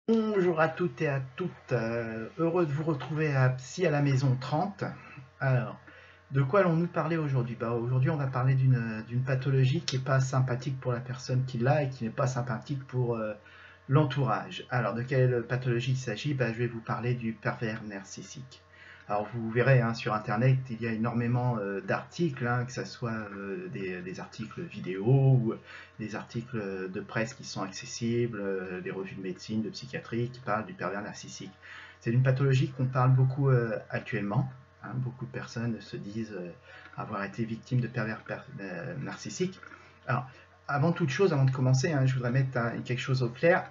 Bonjour à toutes et à toutes, heureux de vous retrouver à Psy à la maison 30. Alors, de quoi allons-nous parler aujourd'hui? Aujourd'hui, on va parler d'une pathologie qui n'est pas sympathique pour la personne qui l'a et qui n'est pas sympathique pour l'entourage. Alors, de quelle pathologie il s'agit? Je vais vous parler du pervers narcissique. Alors, vous verrez sur Internet, il y a énormément d'articles, que ce soit des articles vidéo ou des articles de presse qui sont accessibles, des revues de médecine, de psychiatrie qui parlent du pervers narcissique. C'est une pathologie qu'on parle beaucoup actuellement. Beaucoup de personnes se disent avoir été victimes de pervers narcissiques. Alors, avant toute chose, avant de commencer, je voudrais mettre quelque chose au clair.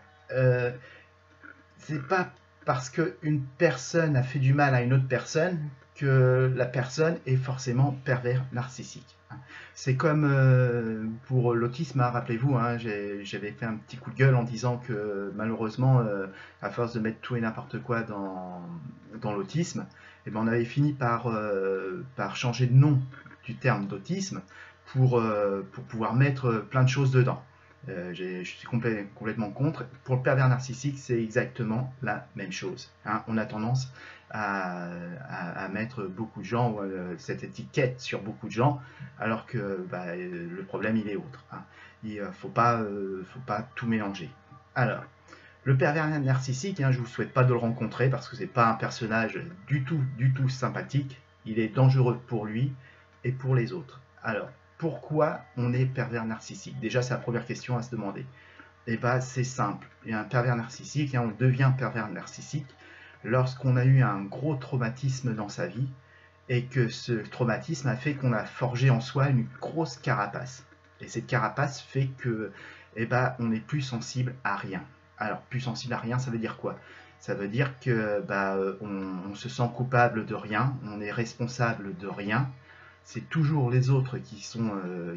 C'est pas parce qu'une personne a fait du mal à une autre personne que la personne est forcément pervers narcissique. C'est comme pour l'autisme, rappelez-vous, j'avais fait un petit coup de gueule en disant que malheureusement, à force de mettre tout et n'importe quoi dans l'autisme, on avait fini par changer de nom du terme d'autisme pour pouvoir mettre plein de choses dedans. Je suis complètement contre. Pour le pervers narcissique, c'est exactement la même chose. On a tendance à mettre beaucoup de gens, cette étiquette sur beaucoup de gens, alors que le problème il est autre. Il ne faut pas tout mélanger. Alors, le pervers narcissique, je ne vous souhaite pas de le rencontrer parce que ce n'est pas un personnage du tout sympathique. Il est dangereux pour lui et pour les autres. Alors, pourquoi on est pervers narcissique? Déjà, c'est la première question à se demander. C'est simple. Il y a un pervers narcissique, on devient pervers narcissique lorsqu'on a eu un gros traumatisme dans sa vie et que ce traumatisme a fait qu'on a forgé en soi une grosse carapace. Et cette carapace fait que on n'est plus sensible à rien. Alors, plus sensible à rien, ça veut dire quoi? Ça veut dire que on se sent coupable de rien, on est responsable de rien. C'est toujours les autres qui sont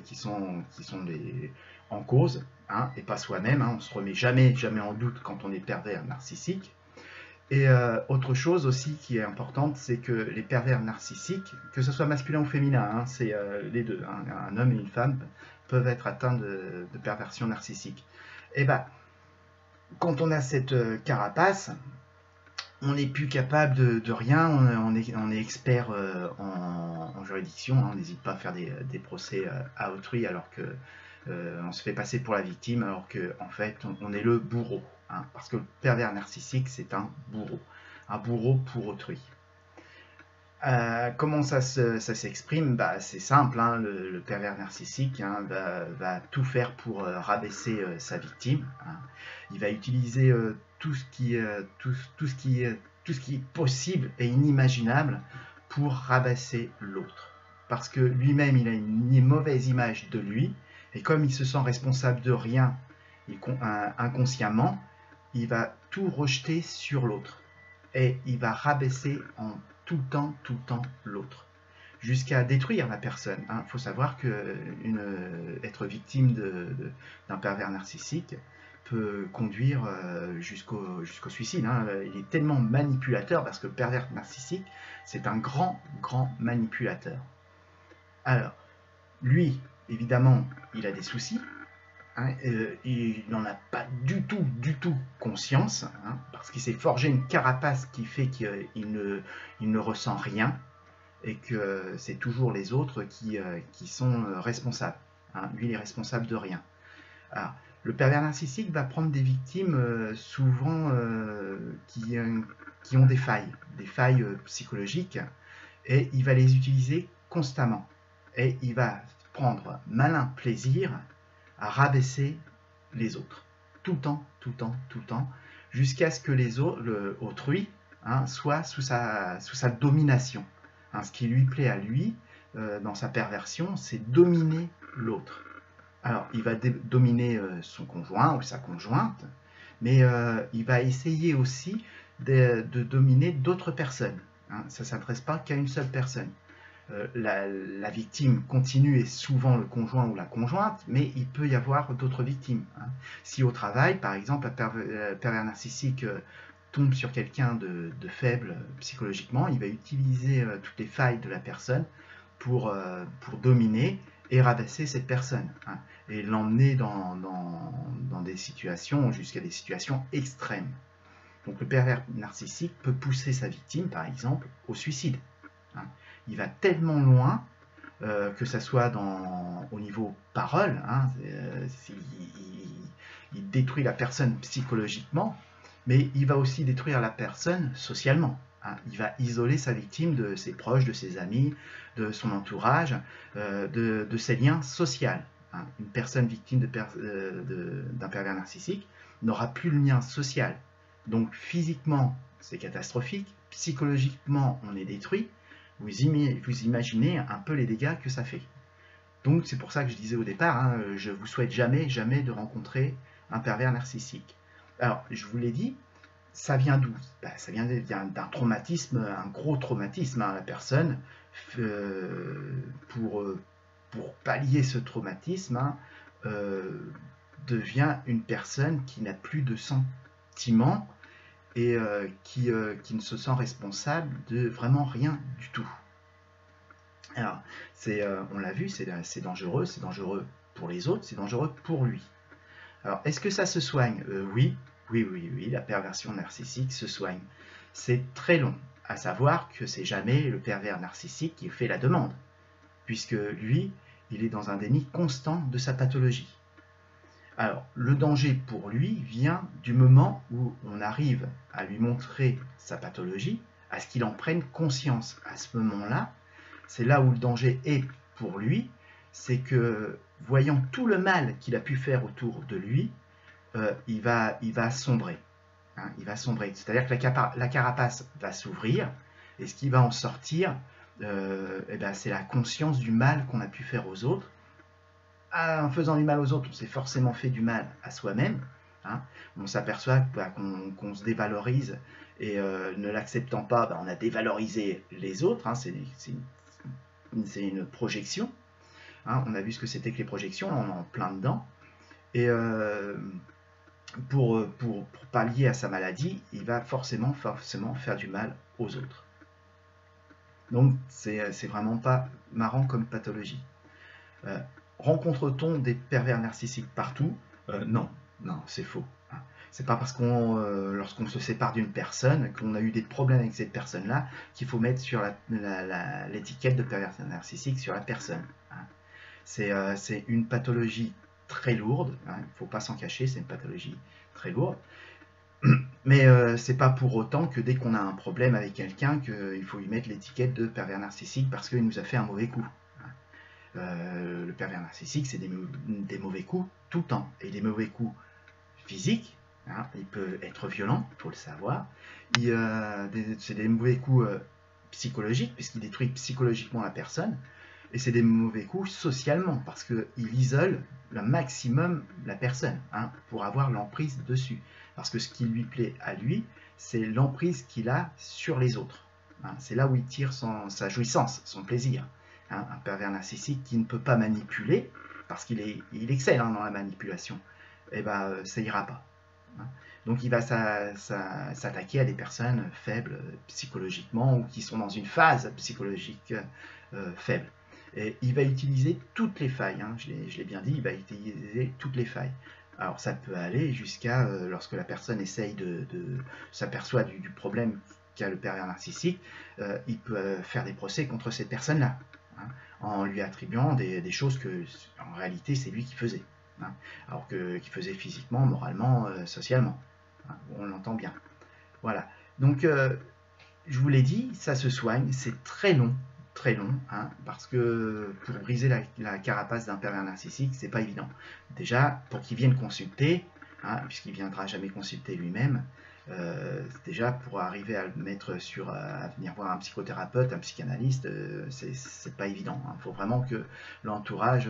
en cause, et pas soi-même. On ne se remet jamais en doute quand on est pervers narcissique. Et autre chose aussi qui est importante, c'est que les pervers narcissiques, que ce soit masculin ou féminin, c'est les deux, un homme et une femme peuvent être atteints de perversion narcissique. Et quand on a cette carapace, on n'est plus capable de rien, on est expert en juridiction, on n'hésite pas à faire des procès à autrui alors que on se fait passer pour la victime alors qu'en fait on est le bourreau. Parce que le pervers narcissique c'est un bourreau pour autrui. Comment ça s'exprime? C'est simple, le pervers narcissique va tout faire pour rabaisser sa victime. Il va utiliser tout ce qui est possible et inimaginable pour rabaisser l'autre. Parce que lui-même, il a une mauvaise image de lui, et comme il se sent responsable de rien inconsciemment, il va tout rejeter sur l'autre. Et il va rabaisser en tout le temps l'autre, jusqu'à détruire la personne. Il faut savoir que être victime d'un pervers narcissique peut conduire jusqu'au suicide. Il est tellement manipulateur parce que le pervers narcissique, c'est un grand manipulateur. Alors, lui, évidemment, il a des soucis. Il n'en a pas du tout conscience, parce qu'il s'est forgé une carapace qui fait qu'il ne ressent rien et que c'est toujours les autres qui sont responsables. Lui, il est responsable de rien. Alors, le pervers narcissique va prendre des victimes souvent qui ont des failles psychologiques, et il va les utiliser constamment. Et il va prendre malin plaisir à rabaisser les autres, tout le temps, jusqu'à ce que autrui soit sous sa domination. Ce qui lui plaît à lui, dans sa perversion, c'est dominer l'autre. Alors, il va dominer son conjoint ou sa conjointe, mais il va essayer aussi de dominer d'autres personnes. Ça ne s'adresse pas qu'à une seule personne. La victime continue est souvent le conjoint ou la conjointe, mais il peut y avoir d'autres victimes. Si au travail, par exemple, un pervers narcissique tombe sur quelqu'un de faible psychologiquement, il va utiliser toutes les failles de la personne pour dominer et rabasser cette personne, et l'emmener dans des situations, jusqu'à des situations extrêmes. Donc le pervers narcissique peut pousser sa victime, par exemple, au suicide. Hein. Il va tellement loin que ça soit au niveau parole, hein, il détruit la personne psychologiquement, mais il va aussi détruire la personne socialement. Hein. Il va isoler sa victime de ses proches, de ses amis, de son entourage, de ses liens sociaux. Hein. Une personne victime d'un pervers narcissique n'aura plus le lien social. Donc physiquement, c'est catastrophique, psychologiquement, on est détruit. Vous imaginez un peu les dégâts que ça fait. Donc c'est pour ça que je disais au départ, hein, je vous souhaite jamais de rencontrer un pervers narcissique. Alors, je vous l'ai dit, ça vient d'où? Ça vient d'un traumatisme, un gros traumatisme. Hein. La personne, pour pallier ce traumatisme, hein, devient une personne qui n'a plus de sentiments et qui ne se sent responsable de vraiment rien du tout. Alors, on l'a vu, c'est dangereux pour les autres, c'est dangereux pour lui. Alors, est-ce que ça se soigne? Oui, la perversion narcissique se soigne. C'est très long, à savoir que c'est jamais le pervers narcissique qui fait la demande, puisque lui, il est dans un déni constant de sa pathologie. Alors, le danger pour lui vient du moment où on arrive à lui montrer sa pathologie, à ce qu'il en prenne conscience. À ce moment-là, c'est là où le danger est pour lui, c'est que, voyant tout le mal qu'il a pu faire autour de lui, il va sombrer. Hein, il va sombrer. C'est-à-dire que la carapace va s'ouvrir, et ce qui va en sortir, c'est la conscience du mal qu'on a pu faire aux autres. En faisant du mal aux autres, on s'est forcément fait du mal à soi-même. Hein. On s'aperçoit qu'on se dévalorise et ne l'acceptant pas, on a dévalorisé les autres. Hein. C'est une projection. Hein. On a vu ce que c'était que les projections, on est en plein dedans. Et pour pallier à sa maladie, il va forcément faire du mal aux autres. Donc c'est vraiment pas marrant comme pathologie. Rencontre-t-on des pervers narcissiques partout? Non, c'est faux. Hein. C'est pas parce lorsqu'on se sépare d'une personne, qu'on a eu des problèmes avec cette personne-là, qu'il faut mettre sur l'étiquette de pervers narcissique sur la personne. Hein. C'est une pathologie très lourde, hein, il ne faut pas s'en cacher, c'est une pathologie très lourde. Mais c'est pas pour autant que dès qu'on a un problème avec quelqu'un, qu'il faut lui mettre l'étiquette de pervers narcissique parce qu'il nous a fait un mauvais coup. Le pervers narcissique, c'est des mauvais coups tout le temps. Et des mauvais coups physiques, hein, il peut être violent, il faut le savoir. C'est des mauvais coups psychologiques, puisqu'il détruit psychologiquement la personne. Et c'est des mauvais coups socialement, parce qu'il isole le maximum la personne, hein, pour avoir l'emprise dessus. Parce que ce qui lui plaît à lui, c'est l'emprise qu'il a sur les autres. Hein. C'est là où il tire sa jouissance, son plaisir. Hein, un pervers narcissique qui ne peut pas manipuler, parce qu'il excelle dans la manipulation, ça ira pas. Hein. Donc il va s'attaquer à des personnes faibles psychologiquement ou qui sont dans une phase psychologique faible. Et il va utiliser toutes les failles, hein, je l'ai bien dit, il va utiliser toutes les failles. Alors ça peut aller jusqu'à lorsque la personne essaye s'aperçoit du problème qu'a le pervers narcissique, il peut faire des procès contre cette personne-là. Hein, en lui attribuant des choses que, en réalité, c'est lui qui faisait. Hein, alors qu'il faisait physiquement, moralement, socialement. Hein, on l'entend bien. Voilà. Donc, je vous l'ai dit, ça se soigne, c'est très long, hein, parce que pour briser la carapace d'un pervers narcissique, c'est pas évident. Déjà, pour qu'il vienne consulter, hein, puisqu'il viendra jamais consulter lui-même, déjà pour arriver à le mettre à venir voir un psychothérapeute, un psychanalyste, c'est pas évident. Hein. Il faut vraiment que l'entourage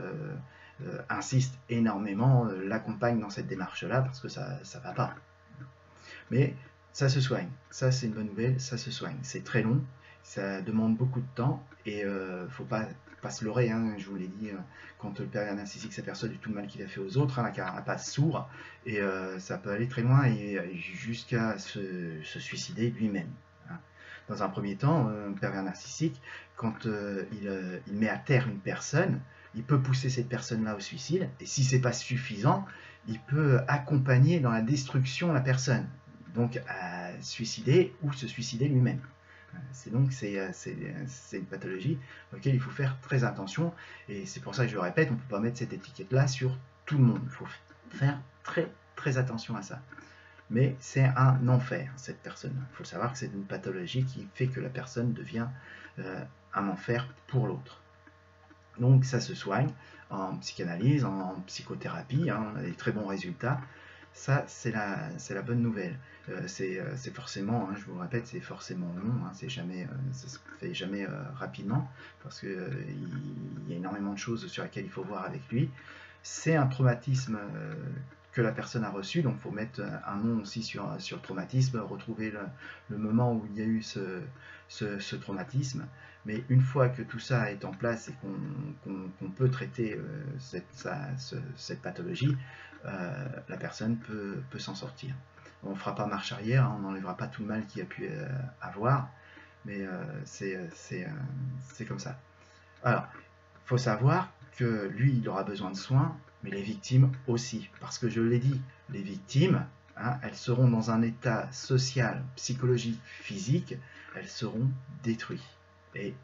insiste énormément, l'accompagne dans cette démarche-là, parce que ça va pas. Mais ça se soigne. Ça, c'est une bonne nouvelle, ça se soigne. C'est très long, ça demande beaucoup de temps, et faut pas se leurrer, hein, je vous l'ai dit, quand le pervers narcissique s'aperçoit du tout le mal qu'il a fait aux autres, hein, la carapace s'ouvre, et ça peut aller très loin, et jusqu'à se suicider lui-même. Hein. Dans un premier temps, un pervers narcissique, quand il met à terre une personne, il peut pousser cette personne-là au suicide, et si c'est pas suffisant, il peut accompagner dans la destruction la personne. donc à suicider ou se suicider lui-même. C'est une pathologie auquel il faut faire très attention, et c'est pour ça que je le répète, on ne peut pas mettre cette étiquette-là sur tout le monde. Il faut faire très attention à ça. Mais c'est un enfer, cette personne. Il faut savoir que c'est une pathologie qui fait que la personne devient un enfer pour l'autre. Donc ça se soigne en psychanalyse, en psychothérapie, hein, on a des très bons résultats. Ça, c'est la bonne nouvelle. C'est forcément, hein, je vous le répète, c'est forcément long, hein, ça se fait jamais rapidement, parce qu'il y a énormément de choses sur lesquelles il faut voir avec lui. C'est un traumatisme que la personne a reçu, donc il faut mettre un nom aussi sur le traumatisme, retrouver le moment où il y a eu ce traumatisme. Mais une fois que tout ça est en place et qu'on peut traiter cette pathologie, la personne peut s'en sortir. On ne fera pas marche arrière, hein, on n'enlèvera pas tout le mal qu'il a pu avoir, mais c'est comme ça. Alors, il faut savoir que lui, il aura besoin de soins, mais les victimes aussi. Parce que je l'ai dit, les victimes, hein, elles seront dans un état social, psychologique, physique, elles seront détruites. Et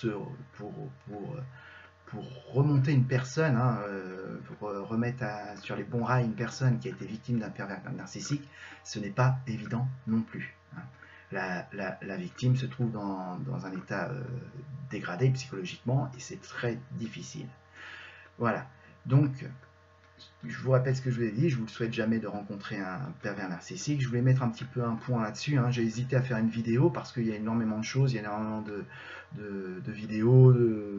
pour remonter une personne, hein, pour remettre sur les bons rails une personne qui a été victime d'un pervers narcissique, ce n'est pas évident non plus. Hein. La victime se trouve dans un état dégradé psychologiquement, et c'est très difficile. Voilà, donc je vous rappelle ce que je vous ai dit, je ne vous souhaite jamais de rencontrer un pervers narcissique. Je voulais mettre un petit peu un point là-dessus, hein. J'ai hésité à faire une vidéo parce qu'il y a énormément de choses, il y a énormément de vidéos,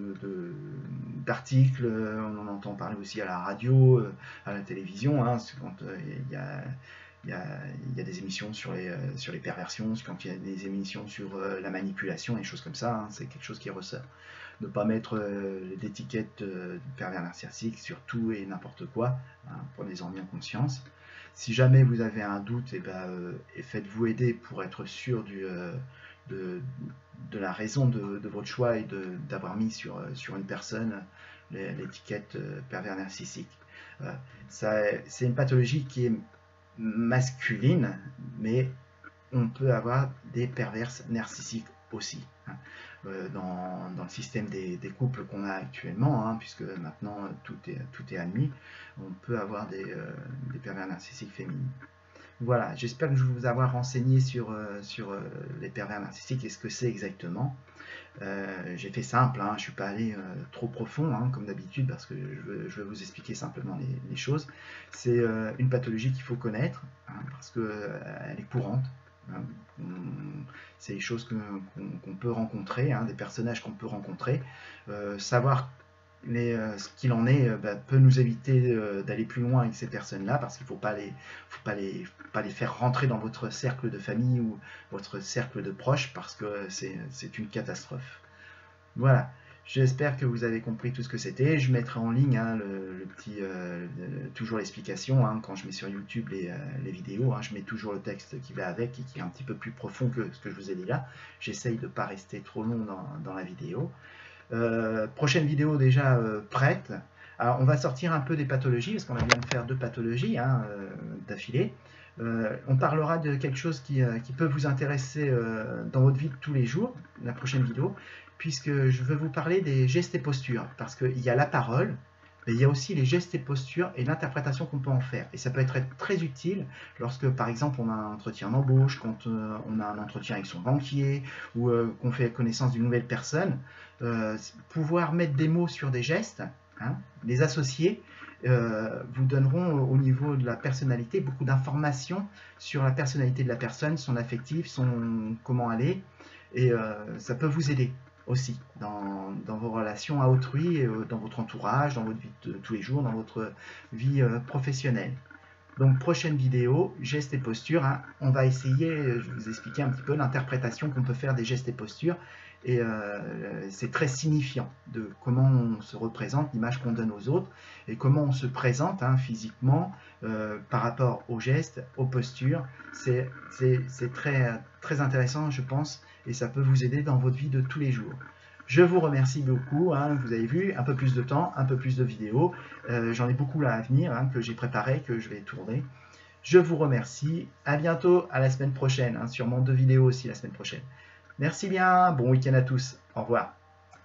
d'articles, on en entend parler aussi à la radio, à la télévision, hein, quand il y a des émissions sur les perversions, quand il y a des émissions sur la manipulation et des choses comme ça, hein, c'est quelque chose qui ressort. Ne pas mettre d'étiquette pervers narcissique sur tout et n'importe quoi, hein, prenez-en bien conscience. Si jamais vous avez un doute, et faites-vous aider pour être sûr de la raison de votre choix et d'avoir mis sur une personne l'étiquette pervers narcissique. C'est une pathologie qui est masculine, mais on peut avoir des pervers narcissiques aussi, hein. Dans le système des couples qu'on a actuellement, hein, puisque maintenant tout est admis, on peut avoir des pervers narcissiques féminines. Voilà, j'espère que je vais vous avoir renseigné sur les pervers narcissiques et ce que c'est exactement. J'ai fait simple, hein, je ne suis pas allé trop profond, hein, comme d'habitude, parce que je veux vous expliquer simplement les choses. C'est une pathologie qu'il faut connaître, hein, parce qu'elle est courante. C'est des choses qu'on peut rencontrer, hein, des personnages qu'on peut rencontrer. Savoir ce qu'il en est peut nous éviter d'aller plus loin avec ces personnes-là, parce qu'il ne faut pas les faire rentrer dans votre cercle de famille ou votre cercle de proches, parce que c'est une catastrophe. Voilà. J'espère que vous avez compris tout ce que c'était. Je mettrai en ligne, hein, toujours l'explication, hein, quand je mets sur YouTube les vidéos, hein, je mets toujours le texte qui va avec et qui est un petit peu plus profond que ce que je vous ai dit là. J'essaye de ne pas rester trop long dans la vidéo. Prochaine vidéo déjà prête. Alors on va sortir un peu des pathologies, parce qu'on vient de faire 2 pathologies, hein, d'affilée. On parlera de quelque chose qui peut vous intéresser dans votre vie de tous les jours, la prochaine vidéo, puisque je veux vous parler des gestes et postures, parce qu'il y a la parole, mais il y a aussi les gestes et postures et l'interprétation qu'on peut en faire. Et ça peut être très utile lorsque, par exemple, on a un entretien d'embauche, quand on a un entretien avec son banquier, ou qu'on fait connaissance d'une nouvelle personne. Pouvoir mettre des mots sur des gestes, hein, les associer, vous donneront au niveau de la personnalité beaucoup d'informations sur la personnalité de la personne, son affectif, comment elle est, et ça peut vous aider aussi dans vos relations à autrui, dans votre entourage, dans votre vie de tous les jours, dans votre vie professionnelle. Donc prochaine vidéo, gestes et postures, hein, on va essayer, je vais vous expliquer un petit peu l'interprétation qu'on peut faire des gestes et postures, et c'est très signifiant de comment on se représente, l'image qu'on donne aux autres, et comment on se présente, hein, physiquement par rapport aux gestes, aux postures. C'est très intéressant, je pense, et ça peut vous aider dans votre vie de tous les jours. Je vous remercie beaucoup, hein, vous avez vu, un peu plus de temps, un peu plus de vidéos. J'en ai beaucoup là à venir, hein, que j'ai préparé, que je vais tourner. Je vous remercie. À bientôt, à la semaine prochaine. Hein, sûrement 2 vidéos aussi la semaine prochaine. Merci bien. Bon week-end à tous. Au revoir.